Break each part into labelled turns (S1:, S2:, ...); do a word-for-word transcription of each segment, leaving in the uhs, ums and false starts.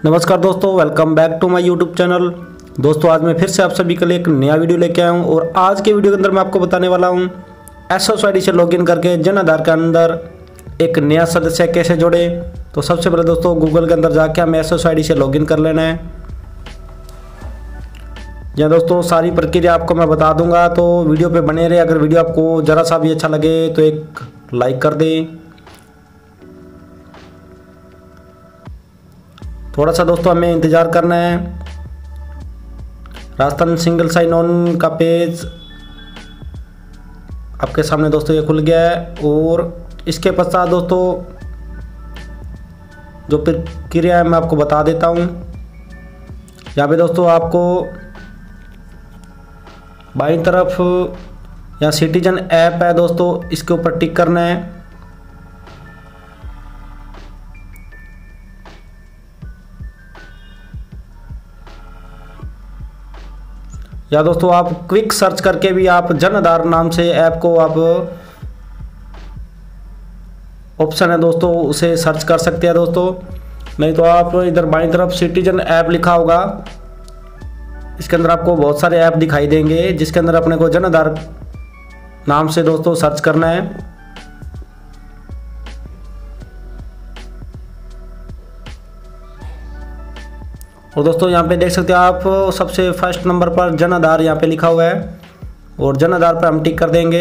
S1: नमस्कार दोस्तों, welcome back to my YouTube channel. दोस्तों आज मैं फिर से आप सभी के लिए एक नया वीडियो लेके आया हूँ और आज के वीडियो के अंदर मैं आपको बताने वाला हूँ एसओस आईडी से लॉगिन करके जन आधार के अंदर एक नया सदस्य कैसे जोड़े। तो सबसे पहले दोस्तों गूगल के अंदर जाके हमें एसओस आईडी से लॉगिन कर लेना है। या दोस्तों सारी प्रक्रिया आपको मैं बता दूंगा, तो वीडियो पे बने रहे। अगर वीडियो आपको ज़रा सा भी अच्छा लगे तो एक लाइक कर दें। थोड़ा सा दोस्तों हमें इंतज़ार करना है। राजस्थान सिंगल साइन ऑन का पेज आपके सामने दोस्तों ये खुल गया है और इसके पश्चात दोस्तों जो प्रक्रिया है मैं आपको बता देता हूँ। यहाँ पे दोस्तों आपको बाईं तरफ यहाँ सिटीजन ऐप है दोस्तों, इसके ऊपर टिक करना है। या दोस्तों आप क्विक सर्च करके भी आप जन आधार नाम से ऐप को आप ऑप्शन है दोस्तों उसे सर्च कर सकते हैं दोस्तों। नहीं तो आप इधर बाईं तरफ सिटीजन ऐप लिखा होगा, इसके अंदर आपको बहुत सारे ऐप दिखाई देंगे जिसके अंदर अपने को जन आधार नाम से दोस्तों सर्च करना है। और दोस्तों यहाँ पे देख सकते हो आप सबसे फर्स्ट नंबर पर जन आधार यहाँ पे लिखा हुआ है और जन आधार पर हम टिक कर देंगे।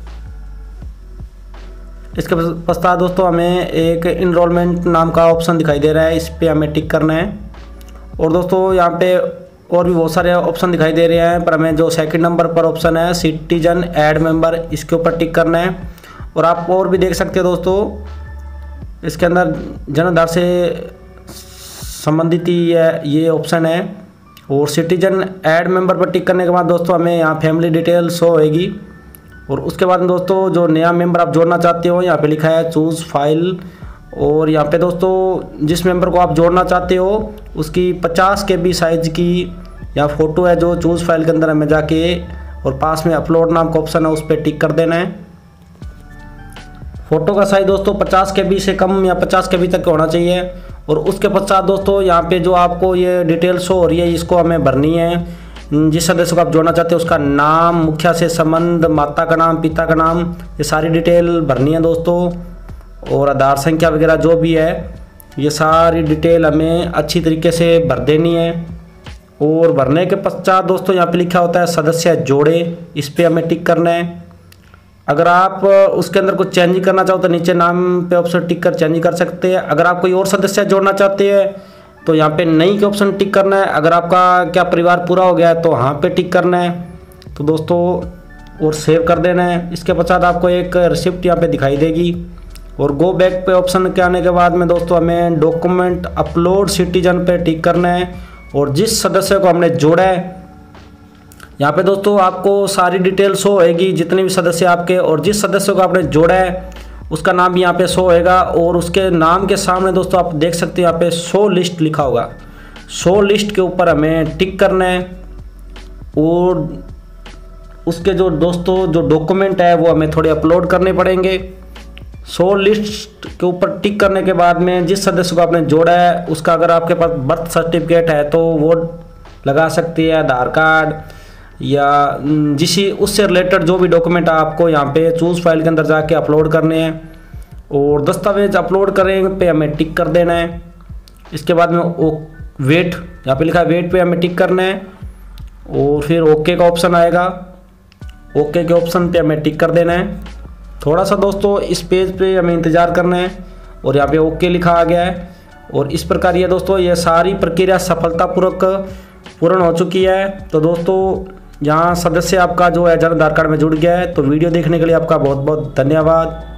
S1: इसके पश्चात दोस्तों हमें एक इनरोलमेंट नाम का ऑप्शन दिखाई दे रहा है, इस पर हमें टिक करना है। और दोस्तों यहाँ पे और भी बहुत सारे ऑप्शन दिखाई दे रहे हैं, पर हमें जो सेकंड नंबर पर ऑप्शन है सिटीजन ऐड मेंबर, इसके ऊपर टिक करना है। और आप और भी देख सकते हो दोस्तों इसके अंदर जन आधार से संबंधित ये ये ऑप्शन है। और सिटीजन ऐड मेंबर पर टिक करने के बाद दोस्तों हमें यहाँ फैमिली डिटेल शो होएगी। और उसके बाद दोस्तों जो नया मेंबर आप जोड़ना चाहते हो यहाँ पे लिखा है चूज़ फाइल। और यहाँ पे दोस्तों जिस मेंबर को आप जोड़ना चाहते हो उसकी पचास के बी साइज की या फ़ोटो है जो चूज़ फाइल के अंदर हमें जाके और पास में अपलोड नाम का ऑप्शन है उस पर टिक कर देना है। फ़ोटो का साइज दोस्तों पचास के बी से कम या पचास के बी तक होना चाहिए। और उसके पश्चात दोस्तों यहाँ पे जो आपको ये डिटेल शो हो रही है इसको हमें भरनी है। जिस सदस्य को आप जोड़ना चाहते हो उसका नाम, मुखिया से संबंध, माता का नाम, पिता का नाम, ये सारी डिटेल भरनी है दोस्तों। और आधार संख्या वगैरह जो भी है ये सारी डिटेल हमें अच्छी तरीके से भर देनी है। और भरने के पश्चात दोस्तों यहाँ पे लिखा होता है सदस्य जोड़े, इस पर हमें टिक करना है। अगर आप उसके अंदर कुछ चेंज करना चाहो तो नीचे नाम पे ऑप्शन टिक कर चेंज कर सकते हैं। अगर आप कोई और सदस्य जोड़ना चाहते हैं तो यहाँ पे नई के ऑप्शन टिक करना है। अगर आपका क्या परिवार पूरा हो गया है तो यहाँ पे टिक करना है तो दोस्तों और सेव कर देना है। इसके पश्चात आपको एक रिसिप्ट यहाँ पे दिखाई देगी। और गो बैक पे ऑप्शन के आने के बाद में दोस्तों हमें डॉक्यूमेंट अपलोड सिटीजन पे टिक करना है। और जिस सदस्य को हमने जोड़ा है यहाँ पे दोस्तों आपको सारी डिटेल शो होएगी, जितने भी सदस्य आपके, और जिस सदस्य को आपने जोड़ा है उसका नाम भी यहाँ पे शो होएगा। और उसके नाम के सामने दोस्तों आप देख सकते हैं यहाँ पे शो लिस्ट लिखा होगा, शो लिस्ट के ऊपर हमें टिक करना है। और उसके जो दोस्तों जो डॉक्यूमेंट है वो हमें थोड़े अपलोड करने पड़ेंगे। शो लिस्ट के ऊपर टिक करने के बाद में जिस सदस्य को आपने जोड़ा है उसका अगर आपके पास बर्थ सर्टिफिकेट है तो वो लगा सकती है, आधार कार्ड या जिसी उससे रिलेटेड जो भी डॉक्यूमेंट आपको यहाँ पे चूज़ फाइल के अंदर जाके अपलोड करने हैं। और दस्तावेज अपलोड करेंगे पे हमें टिक कर देना है। इसके बाद में ओ वेट, यहाँ पे लिखा है वेट पे हमें टिक करना है। और फिर ओके का ऑप्शन आएगा, ओके के ऑप्शन पे हमें टिक कर देना है। थोड़ा सा दोस्तों इस पेज पे हमें इंतज़ार करना है। और यहाँ पे ओके लिखा आ गया है। और इस प्रकार ये दोस्तों ये सारी प्रक्रिया सफलतापूर्वक पूर्ण हो चुकी है। तो दोस्तों यहाँ सदस्य आपका जो है जन आधार कार्ड में जुड़ गया है। तो वीडियो देखने के लिए आपका बहुत बहुत धन्यवाद।